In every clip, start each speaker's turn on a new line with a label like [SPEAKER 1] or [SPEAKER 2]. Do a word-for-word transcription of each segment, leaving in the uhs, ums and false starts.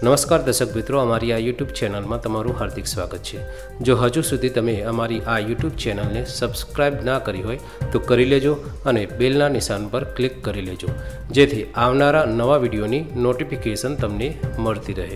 [SPEAKER 1] નમસ્કાર દર્શક મિત્રો, અમારી આ યુટ્યુબ ચેનલમાં તમારું હાર્દિક સ્વાગત છે। જો હજુ સુધી તમે અમારી આ યુટ્યુબ ચેનલને સબસ્ક્રાઇબ ના કરી હોય તો કરી લેજો અને બેલના નિશાન પર ક્લિક કરી લેજો, જેથી આવનારા નવા વિડીયોની નોટિફિકેશન તમને મળતી રહે।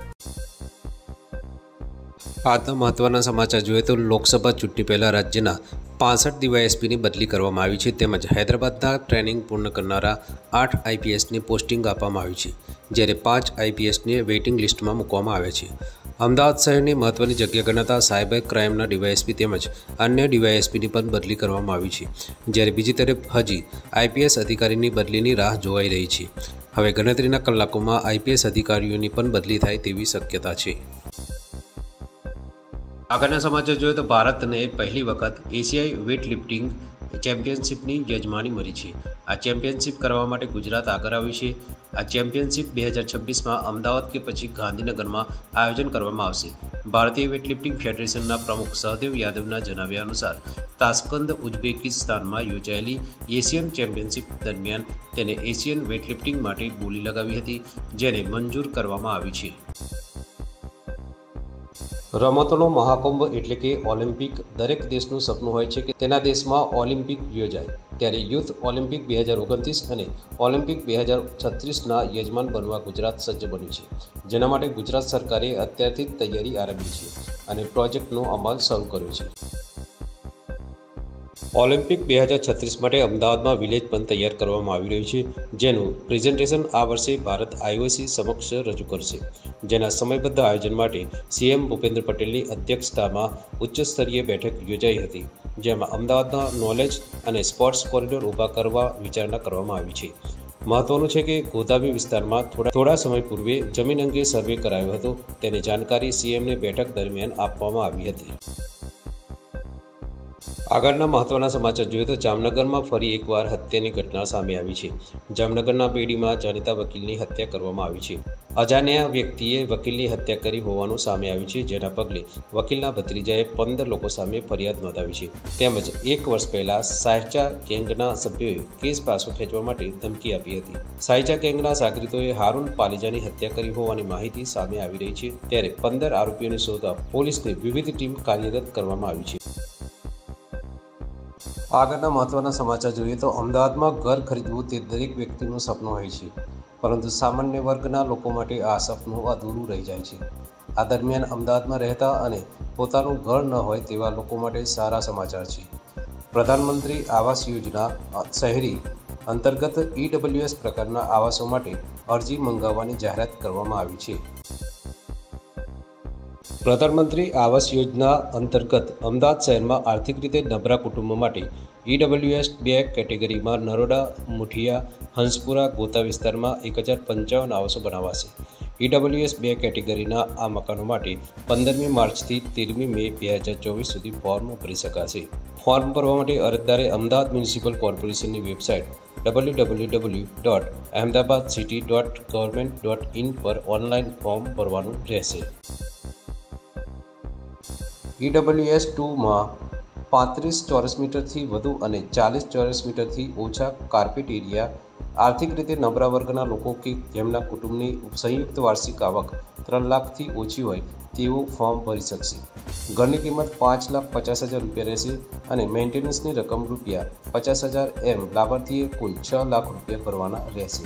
[SPEAKER 1] આજના મહત્વના સમાચાર જોઈએ તો લોકસભા ચૂંટણી પહેલાં રાજ્યના પાસઠ ડીવાયએસપીની બદલી કરવામાં આવી છે, તેમજ હૈદરાબાદના ટ્રેનિંગ પૂર્ણ કરનારા આઠ આઈપીએસની પોસ્ટિંગ આપવામાં આવી છે, જ્યારે પાંચ આઈપીએસને વેઇટિંગ લિસ્ટમાં મૂકવામાં આવ્યા છે। અમદાવાદ શહેરની મહત્વની જગ્યા ગણાતા સાયબર ક્રાઇમના ડીવાયએસપી તેમજ અન્ય ડીવાયએસપીની પણ બદલી કરવામાં આવી છે, જ્યારે બીજી તરફ હજી આઈપીએસ અધિકારીની બદલીની રાહ જોવાઈ રહી છે। હવે ગણતરીના કલાકોમાં આઈપીએસ અધિકારીઓની પણ બદલી થાય તેવી શક્યતા છે। આગળના સમાચાર જોઈએ તો ભારતને પહેલી વખત એશિયાઈ વેઇટ લિફ્ટિંગ ચેમ્પિયનશિપની યજમાની મળી છે। આ ચેમ્પિયનશિપ કરવા માટે ગુજરાત આગળ આવ્યું છે। આ ચેમ્પિયનશિપ બે હજાર છવ્વીસમાં અમદાવાદ કે પછી ગાંધીનગરમાં આયોજન કરવામાં આવશે। ભારતીય વેઇટલિફ્ટિંગ ફેડરેશનના પ્રમુખ સહદેવ યાદવના જણાવ્યા અનુસાર તાશ્કંદ ઉઝબેકિસ્તાનમાં યોજાયેલી એશિયન ચેમ્પિયનશિપ દરમિયાન તેને એશિયન વેઇટલિફ્ટિંગ માટે બોલી લગાવી હતી, જેને મંજૂર કરવામાં આવી છે। રમતોનો મહાકુંભ એટલે કે ઓલિમ્પિક દરેક દેશનું સપનું હોય છે કે તેના દેશમાં ઓલિમ્પિક યોજાય, ત્યારે યુથ ઓલિમ્પિક બે હજાર ઓગણત્રીસ અને ઓલિમ્પિક બે હજાર છત્રીસના યજમાન બનવા ગુજરાત સજ્જ બન્યું છે, જેના માટે ગુજરાત સરકારે અત્યારથી જ તૈયારી આરંભી છે અને પ્રોજેક્ટનો અમલ શરૂ કર્યો છે। ઓલિમ્પિક બે હજાર છત્રીસ માટે અમદાવાદમાં વિલેજ પણ તૈયાર કરવામાં આવી રહ્યું છે, જેનું પ્રેઝન્ટેશન આ વર્ષે ભારત આઈઓસી સમક્ષ રજૂ કરશે, જેના સમયબદ્ધ આયોજન માટે સીએમ ભૂપેન્દ્ર પટેલની અધ્યક્ષતામાં ઉચ્ચ સ્તરીય બેઠક યોજાઈ હતી, જેમાં અમદાવાદના નોલેજ અને સ્પોર્ટ્સ કોરિડોર ઊભા કરવા વિચારણા કરવામાં આવી છે। મહત્વનું છે કે ગોદાવી વિસ્તારમાં થોડા થોડા સમય પૂર્વે જમીન અંગે સર્વે કરાયો હતો, તેની જાણકારી સીએમને બેઠક દરમિયાન આપવામાં આવી હતી। આગળના મહત્વના સમાચાર જોઈએ તો જામનગરમાં ફરી એકવાર હત્યાની ઘટના સામે આવી છે। જામનગરના પેઢીમાં જાણીતા વકીલની હત્યા કરવામાં આવી છે। અજાણ્યા વ્યક્તિએ વકીલની હત્યા કરી હોવાનું સામે આવ્યું છે, જેના પગલે વકીલના ભત્રીજાએ પંદર લોકો સામે ફરિયાદ નોંધાવી છે, તેમજ એક વર્ષ પહેલા સાયચા ગેંગના સભ્યોએ કેસ પાછો ખેંચવા માટે ધમકી આપી હતી। સાયચા ગેંગના સાગરીતોએ હારૂન પાલીજાની હત્યા કરી હોવાની માહિતી સામે આવી રહી છે, ત્યારે પંદર આરોપીઓની શોધવા પોલીસની વિવિધ ટીમ કાર્યરત કરવામાં આવી છે। આગળના મહત્વના સમાચાર જોઈએ તો અમદાવાદમાં ઘર ખરીદવું તે દરેક વ્યક્તિનું સપનું હોય છે, પરંતુ સામાન્ય વર્ગના લોકો માટે આ સપનું અધૂરું રહી જાય છે। આ દરમિયાન અમદાવાદમાં રહેતા અને પોતાનું ઘર ન હોય તેવા લોકો માટે સારા સમાચાર છે। પ્રધાનમંત્રી આવાસ યોજના શહેરી અંતર્ગત ઈડબ્લ્યુએસ પ્રકારના આવાસો માટે અરજી મંગાવવાની જાહેરાત કરવામાં આવી છે। પ્રધાનમંત્રી આવાસ યોજના અંતર્ગત અમદાવાદ શહેરમાં આર્થિક રીતે નબળા કુટુંબો માટે ઈડબ્લ્યુએસ બે કેટેગરીમાં નરોડા, મુઠિયા, હંસપુરા, ગોતા વિસ્તારમાં એક હજાર પંચાવન આવાસો બનાવાશે। ઈડબ્લ્યુએસ બે કેટેગરીના આ મકાનો માટે પંદરમી માર્ચથી તેરમી મે બે હજાર ચોવીસ સુધી ફોર્મ ભરી શકાશે। ફોર્મ ભરવા માટે અરજદારે અમદાવાદ મ્યુનિસિપલ કોર્પોરેશનની website W W W dot Ahmedabad city dot government dot in પર ઓનલાઈન ફોર્મ ભરવાનું રહેશે। ઈડબ્લ્યુએસ ટુમાં પાંત્રીસ ચોરસ મીટરથી વધુ અને ચાલીસ ચોરસ મીટરથી ઓછા કાર્પેટ એરિયા, આર્થિક રીતે નબળા વર્ગના લોકો કે જેમના કુટુંબની સંયુક્ત વાર્ષિક આવક ત્રણ લાખથી ઓછી હોય તેવું ફોર્મ ભરી શકશે। ઘરની કિંમત પાંચ લાખ પચાસ હજાર રૂપિયા રહેશે અને મેન્ટેનન્સની રકમ રૂપિયા પચાસ હજાર એમ લાભાર્થીએ કુલ છ લાખ રૂપિયા ભરવાના રહેશે।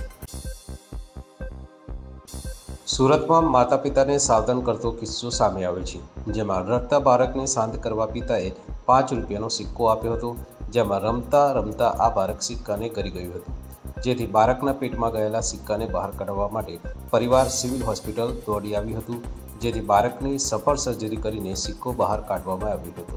[SPEAKER 1] સુરતમાં માતા પિતાને સાવધાન કરતો કિસ્સો સામે આવ્યો છે, જેમાં રડતા બાળકને શાંત કરવા પિતાએ પાંચ રૂપિયાનો સિક્કો આપ્યો હતો, જેમાં રમતા રમતા આ બાળક સિક્કાને કરી ગયું હતું, જેથી બાળકના પેટમાં ગયેલા સિક્કાને બહાર કાઢવા માટે પરિવાર સિવિલ હોસ્પિટલ દોડી આવ્યું હતું, જેથી બાળકની સફળ સર્જરી કરીને સિક્કો બહાર કાઢવામાં આવ્યો હતો।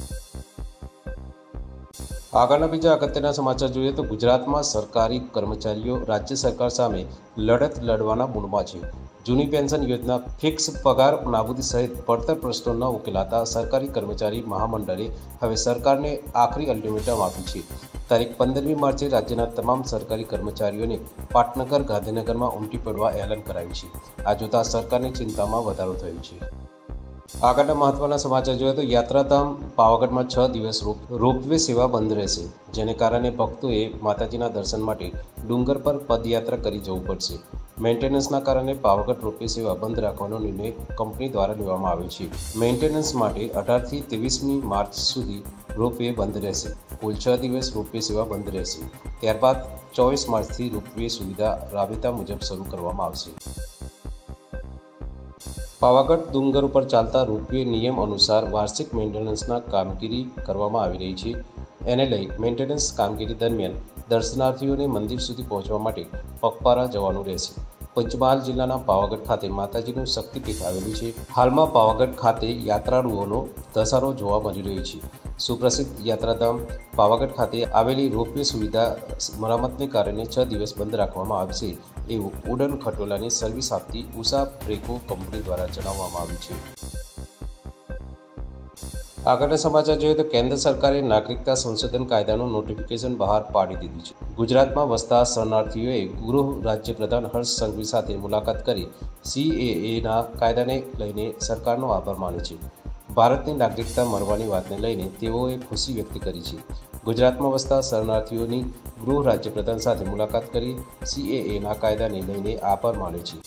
[SPEAKER 1] આગળના બીજા અગત્યના સમાચાર જોઈએ તો ગુજરાતમાં સરકારી કર્મચારીઓ રાજ્ય સરકાર સામે લડત લડવાના મૂડમાં છે। જૂની પેન્શન યોજના, ફિક્સ પગાર નાબૂદી સહિત પડતર પ્રશ્નો ન ઉકેલાતા સરકારી કર્મચારી મહામંડળે હવે સરકારને આખરી અલ્ટિમેટમ આપ્યું છે। તારીખ પંદરમી માર્ચે રાજ્યના તમામ સરકારી કર્મચારીઓને પાટનગર, ગાંધીનગરમાં ઉમટી પડવા એલાન કરાયું છે। આ જોતા સરકારની ચિંતામાં વધારો થયો છે। આગળના મહત્વના સમાચાર જોઈએ તો યાત્રાધામ પાવાગઢમાં છ દિવસ રોપવે સેવા બંધ રહેશે, જેને કારણે ભક્તોએ માતાજીના દર્શન માટે ડુંગર પર પદયાત્રા કરી જવું પડશે। મેન્ટેનન્સના કારણે પાવાગઢ રોપવે સેવા બંધ રાખવાનો નિર્ણય કંપની દ્વારા લેવામાં આવ્યો છે. મેન્ટેનન્સ માટે અઢારથી ત્રેવીસમી માર્ચ સુધી રોપવે બંધ રહેશે. કુલ છ દિવસ રોપવે સેવા બંધ રહેશે. ત્યારબાદ ચોવીસ માર્ચથી રોપવે સુવિધા રાબેતા મુજબ શરૂ કરવામાં આવશે. પાવાગઢ ડુંગર ઉપર ચાલતા રોપવે નિયમ અનુસાર વાર્ષિક મેન્ટેનન્સના કામગીરી કરવામાં આવી રહી છે. એને લઈ મેન્ટેનન્સ કામગીરી દરમિયાન દર્શનાર્થીઓને મંદિર સુધી પહોંચવા માટે પગપાળા જવાનું રહેશે. પંચમહાલ જિલ્લાના પાવાગઢ ખાતે માતાજીનું શક્તિપીઠ આવેલું છે. હાલમાં પાવાગઢ ખાતે યાત્રાળુઓનો ધસારો જોવા મળી રહ્યો છે. સુપ્રસિદ્ધ યાત્રાધામ પાવાગઢ ખાતે આવેલી રોપવે સુવિધા મરામતને કારણે છ દિવસ બંધ રાખવામાં આવશે એવું ઉડન ખટોલાની સર્વિસ આપતી ઉષા બ્રેકો કંપની દ્વારા જણાવવામાં આવ્યું છે. આગળના સમાચાર જોઈએ તો કેન્દ્ર સરકારે નાગરિકતા સંશોધન કાયદાનું નોટિફિકેશન બહાર પાડી દીધું છે. ગુજરાતમાં વસતા શરણાર્થીઓએ ગૃહ રાજ્યપ્રધાન હર્ષ સંઘવી સાથે મુલાકાત કરી સીએએના કાયદાને લઈને સરકારનો આભાર માન્યો છે. ભારતની નાગરિકતા મળવાની વાતને લઈને તેઓએ ખુશી વ્યક્ત કરી છે. ગુજરાતમાં વસતા શરણાર્થીઓની ગૃહ રાજ્યપ્રધાન સાથે મુલાકાત કરી સીએએના કાયદાને લઈને આભાર માન્યો છે.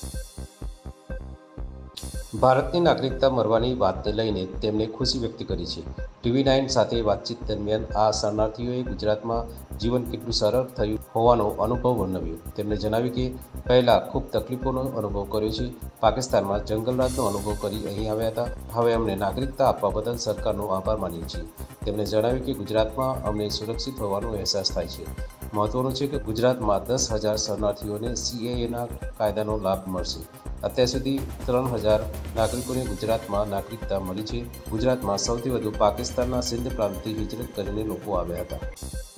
[SPEAKER 1] ભારતની નાગરિકતા મળવાની વાતને લઈને તેમણે ખુશી વ્યક્ત કરી છે. ટીવી નાઇન સાથે વાતચીત દરમિયાન આ શરણાર્થીઓએ ગુજરાતમાં જીવન કેટલું સરળ થયું હોવાનો અનુભવ વર્ણવ્યો. તેમણે જણાવ્યું કે પહેલાં ખૂબ તકલીફોનો અનુભવ કર્યો છે. પાકિસ્તાનમાં જંગલરાજનો અનુભવ કરી અહીં આવ્યા હતા. હવે અમને નાગરિકતા આપવા બદલ સરકારનો આભાર માનીએ છીએ. તેમણે જણાવ્યું કે ગુજરાતમાં અમને સુરક્ષિત હોવાનો અહેસાસ થાય છે. મહત્વનું છે કે ગુજરાતમાં દસ હજાર શરણાર્થીઓને સીએએના કાયદાનો લાભ મળશે. અત્યાર સુધી ત્રણ હજાર નાગરિકોને ગુજરાતમાં નાગરિકતા મળી છે. ગુજરાતમાં સૌથી વધુ પાકિસ્તાનના સિંધ પ્રાંતથી હિજરત કરીને લોકો આવ્યા હતા.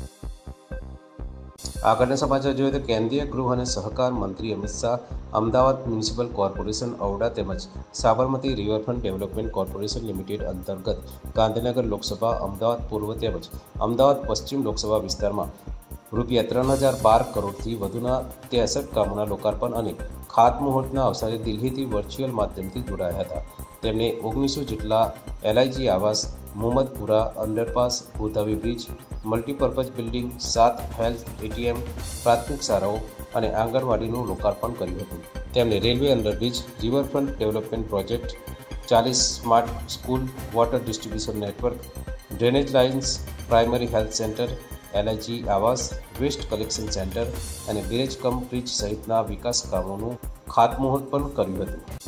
[SPEAKER 1] આગળના સમાચાર જોઈએ તો કેન્દ્રીય ગૃહ અને સહકાર મંત્રી અમિત શાહ અમદાવાદ મ્યુનિસિપલ કોર્પોરેશન ઔડા તેમજ Sabarmati riverfront development corporation limited અંતર્ગત ગાંધીનગર લોકસભા, અમદાવાદ પૂર્વ તેમજ અમદાવાદ પશ્ચિમ લોકસભા વિસ્તારમાં રૂપિયા ત્રણ હજાર બાર કરોડથી વધુના ત્રેસઠ કામોના લોકાર્પણ અને ખાતમુહૂર્તના અવસરે દિલ્હીથી વર્ચ્યુઅલ માધ્યમથી જોડાયા હતા. તેમણે ઓગણીસો જેટલા એલઆઈજી આવાસ, Mohammadpura underpass, Bhudhavi bridge, multipurpose building, સાત હેલ્થ એટીએમ, પ્રાથમિક શાળાઓ અને આંગણવાડીનું લોકાર્પણ કર્યું હતું. તેમણે railway underbridge, riverfront development project, ચાલીસ smart school, water distribution network, drainage lines, primary health centre, LIG આવાસ, વેસ્ટ કલેક્શન સેન્ટર અને બેરેજ કમ બ્રિજ સહિતના વિકાસ કામોનું ખાતમુહૂર્ત પણ કર્યું હતું.